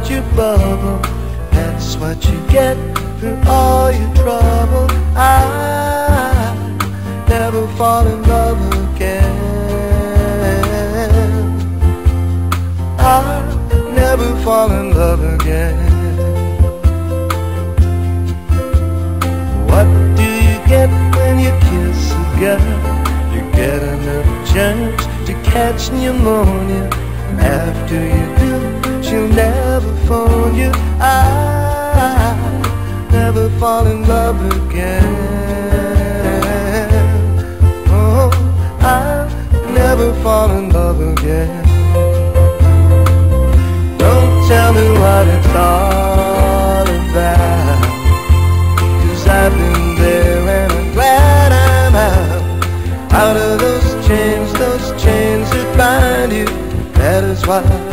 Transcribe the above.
your bubble. That's what you get through all your trouble. I never fall in love again. I never fall in love again. What do you get when you kiss a girl? You get another chance to catch pneumonia. After you do, she'll never phone you. I never fall in love again. Oh, I never fall in love again. Don't tell me what it's all about, 'cause I've been there and I'm glad I'm out of those chains that bind you. That is why